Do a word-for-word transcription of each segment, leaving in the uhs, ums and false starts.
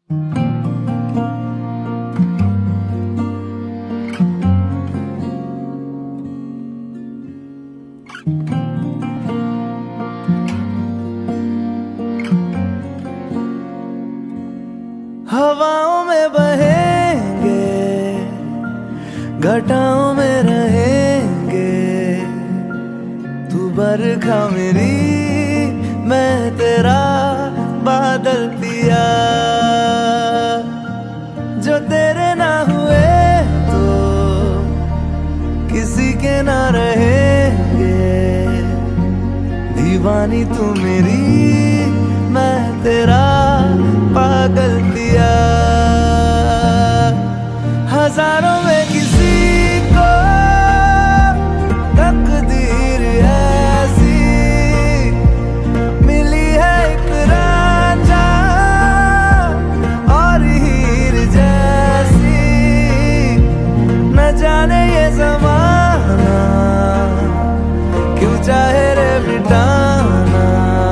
हवाओं में बहेंगे, घटाओं में रहेंगे, तू बरखा मेरी, मैं तेरा बादल पिया। जो तेरे ना हुए तो किसी के ना रहेंगे, दीवानी तू मेरी, मैं तेरा पागल पिया। हजारों में किसी को तकदीर ऐसी मिली है, एक रांझा और हीर जैसी। न जाने ये ज़माना क्यों चाहे रे मिटाना,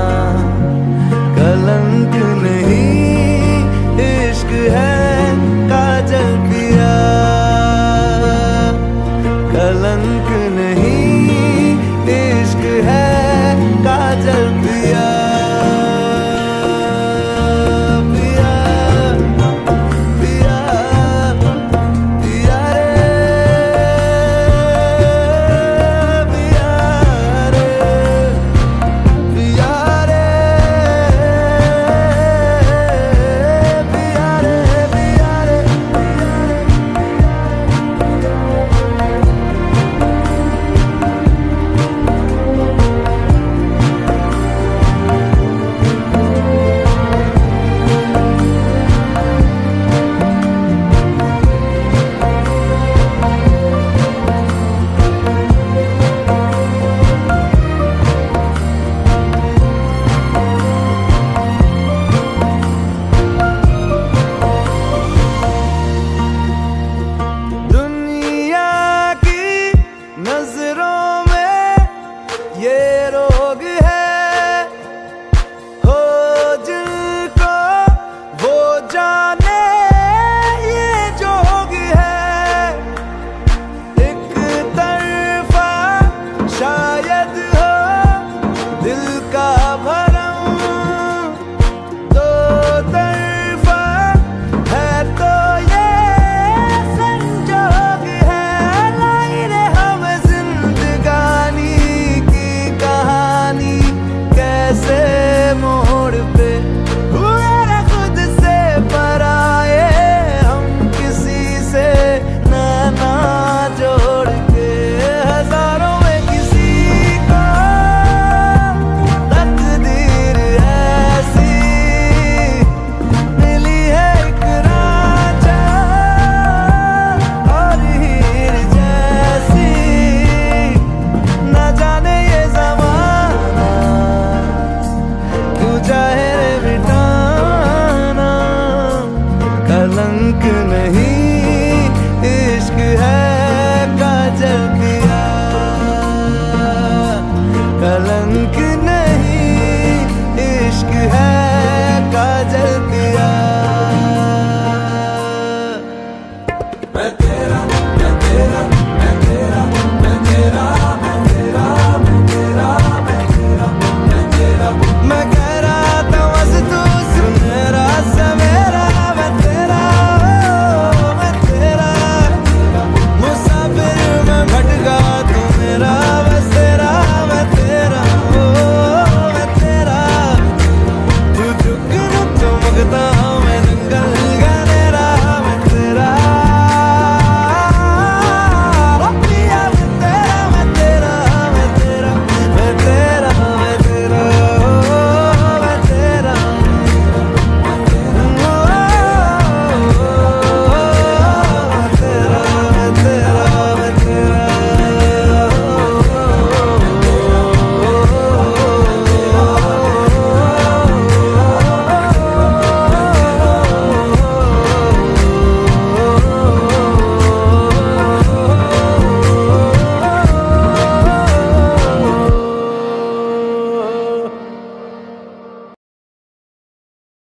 कलंक नहीं इश्क है काजल पिया। कलंक नहीं इश्क है काजल पिया। पिया पिया पिया रे, पिया रे, पिया रे, पिया रे, पिया रे। दुनिया की नजरों में ये रोग है, हो जिनको वो जाने ये जोग है। एक तरफा शायद हो दिल का भरम, दो तरफा है तो ये संजोग है। लाई रे हम जिंदगानी की कहानी, कैसे मोड़ पे हुए रे खुद से पराए, हम किसी से नैना जोड़ के। हजारों में किसी को तकदीर ऐसी मिली है, एक रांझा और हीर जैसी। न जाने ये ज़माना क्यों चाहे रे मिटाना, कलंक नहीं इश्क है काजल पिया। कलंक नहीं इश्क है काजल पिया।